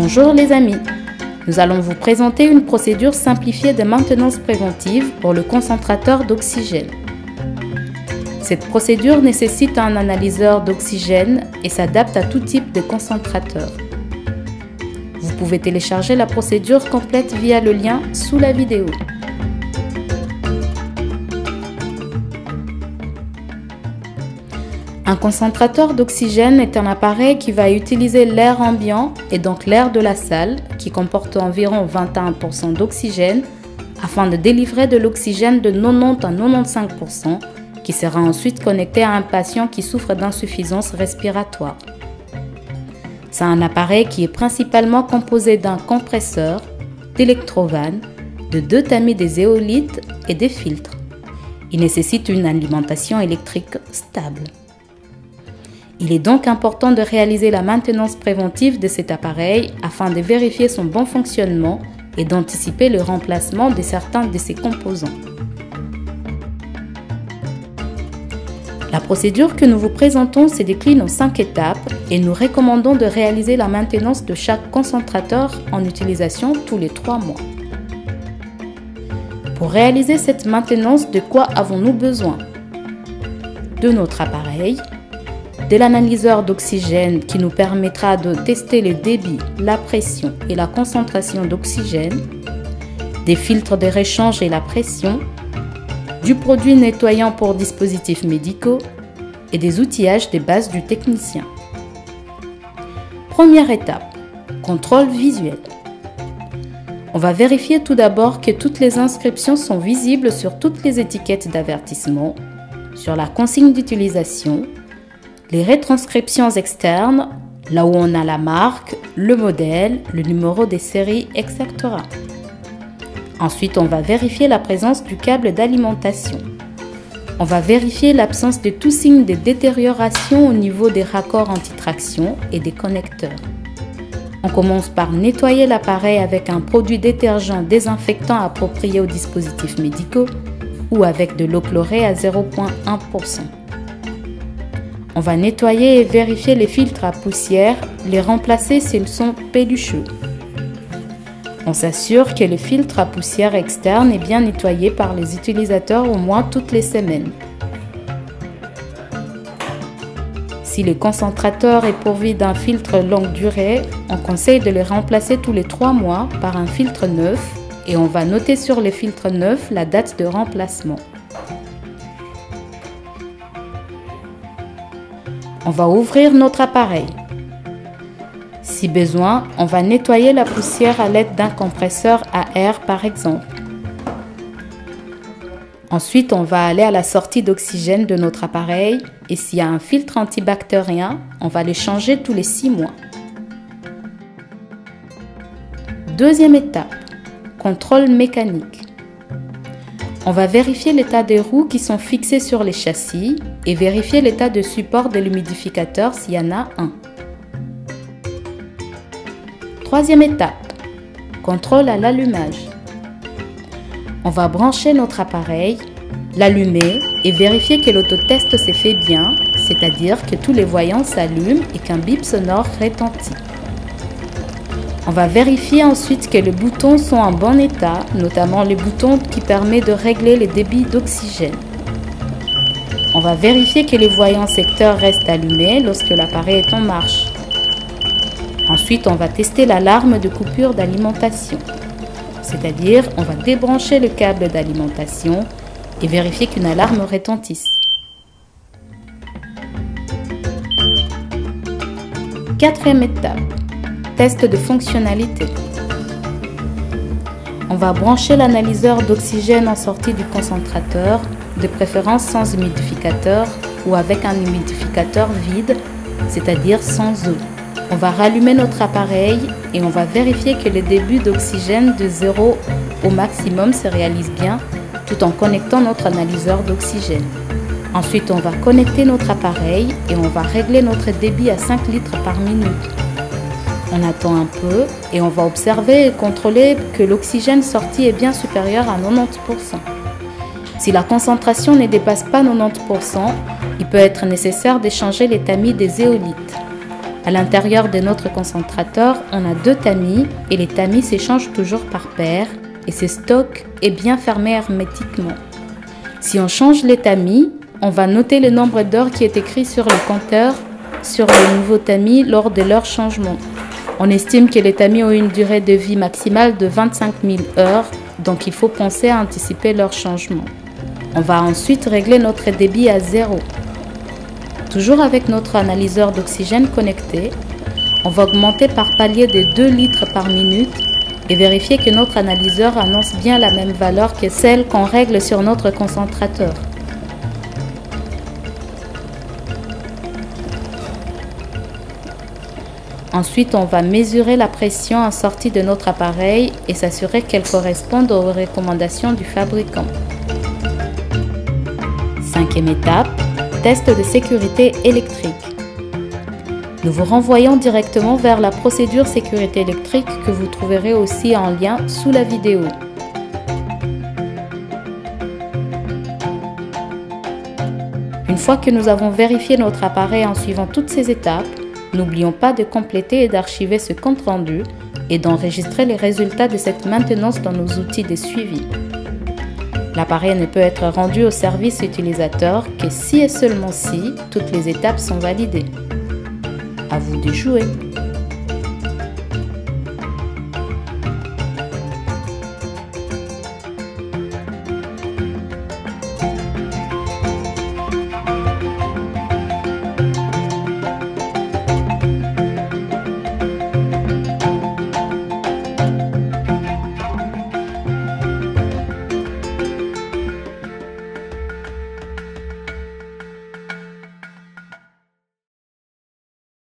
Bonjour les amis, nous allons vous présenter une procédure simplifiée de maintenance préventive pour le concentrateur d'oxygène. Cette procédure nécessite un analyseur d'oxygène et s'adapte à tout type de concentrateur. Vous pouvez télécharger la procédure complète via le lien sous la vidéo. Un concentrateur d'oxygène est un appareil qui va utiliser l'air ambiant et donc l'air de la salle qui comporte environ 21% d'oxygène afin de délivrer de l'oxygène de 90 à 95% qui sera ensuite connecté à un patient qui souffre d'insuffisance respiratoire. C'est un appareil qui est principalement composé d'un compresseur, d'électrovannes, de 2 tamis des zéolithes et des filtres. Il nécessite une alimentation électrique stable. Il est donc important de réaliser la maintenance préventive de cet appareil afin de vérifier son bon fonctionnement et d'anticiper le remplacement de certains de ses composants. La procédure que nous vous présentons se décline en 5 étapes et nous recommandons de réaliser la maintenance de chaque concentrateur en utilisation tous les 3 mois. Pour réaliser cette maintenance, de quoi avons-nous besoin? De notre appareil, de l'analyseur d'oxygène qui nous permettra de tester le débit, la pression et la concentration d'oxygène, des filtres de réchange et la pression, du produit nettoyant pour dispositifs médicaux et des outillages de base du technicien. Première étape, contrôle visuel. On va vérifier tout d'abord que toutes les inscriptions sont visibles sur toutes les étiquettes d'avertissement, sur la consigne d'utilisation, les retranscriptions externes, là où on a la marque, le modèle, le numéro des séries, etc. Ensuite, on va vérifier la présence du câble d'alimentation. On va vérifier l'absence de tout signe de détérioration au niveau des raccords anti-traction et des connecteurs. On commence par nettoyer l'appareil avec un produit détergent désinfectant approprié aux dispositifs médicaux ou avec de l'eau chlorée à 0,1%. On va nettoyer et vérifier les filtres à poussière, les remplacer s'ils sont pelucheux. On s'assure que le filtre à poussière externe est bien nettoyé par les utilisateurs au moins toutes les semaines. Si le concentrateur est pourvu d'un filtre longue durée, on conseille de le remplacer tous les 3 mois par un filtre neuf et on va noter sur le filtre neuf la date de remplacement. On va ouvrir notre appareil. Si besoin, on va nettoyer la poussière à l'aide d'un compresseur à air par exemple. Ensuite, on va aller à la sortie d'oxygène de notre appareil et s'il y a un filtre antibactérien, on va le changer tous les 6 mois. Deuxième étape, contrôle mécanique. On va vérifier l'état des roues qui sont fixées sur les châssis et vérifier l'état de support de l'humidificateur s'il y en a un. Troisième étape, contrôle à l'allumage. On va brancher notre appareil, l'allumer et vérifier que l'autotest s'est fait bien, c'est-à-dire que tous les voyants s'allument et qu'un bip sonore retentit. On va vérifier ensuite que les boutons sont en bon état, notamment les boutons qui permettent de régler les débits d'oxygène. On va vérifier que les voyants secteurs restent allumés lorsque l'appareil est en marche. Ensuite, on va tester l'alarme de coupure d'alimentation. C'est-à-dire, on va débrancher le câble d'alimentation et vérifier qu'une alarme retentisse. Quatrième étape, test de fonctionnalité. On va brancher l'analyseur d'oxygène en sortie du concentrateur, de préférence sans humidificateur ou avec un humidificateur vide, c'est-à-dire sans eau. On va rallumer notre appareil et on va vérifier que le débit d'oxygène de 0 au maximum se réalise bien tout en connectant notre analyseur d'oxygène. Ensuite, on va connecter notre appareil et on va régler notre débit à 5 litres par minute. On attend un peu et on va observer et contrôler que l'oxygène sorti est bien supérieur à 90%. Si la concentration ne dépasse pas 90%, il peut être nécessaire d'échanger les tamis des zéolithes. À l'intérieur de notre concentrateur, on a 2 tamis et les tamis s'échangent toujours par paire et ce stock est bien fermé hermétiquement. Si on change les tamis, on va noter le nombre d'heures qui est écrit sur le compteur sur les nouveaux tamis lors de leur changement. On estime que les tamis ont une durée de vie maximale de 25 000 heures, donc il faut penser à anticiper leur changement. On va ensuite régler notre débit à 0. Toujours avec notre analyseur d'oxygène connecté, on va augmenter par palier de 2 litres par minute et vérifier que notre analyseur annonce bien la même valeur que celle qu'on règle sur notre concentrateur. Ensuite, on va mesurer la pression en sortie de notre appareil et s'assurer qu'elle corresponde aux recommandations du fabricant. 5e étape, test de sécurité électrique. Nous vous renvoyons directement vers la procédure sécurité électrique que vous trouverez aussi en lien sous la vidéo. Une fois que nous avons vérifié notre appareil en suivant toutes ces étapes, n'oublions pas de compléter et d'archiver ce compte-rendu et d'enregistrer les résultats de cette maintenance dans nos outils de suivi. L'appareil ne peut être rendu au service utilisateur que si et seulement si toutes les étapes sont validées. À vous de jouer!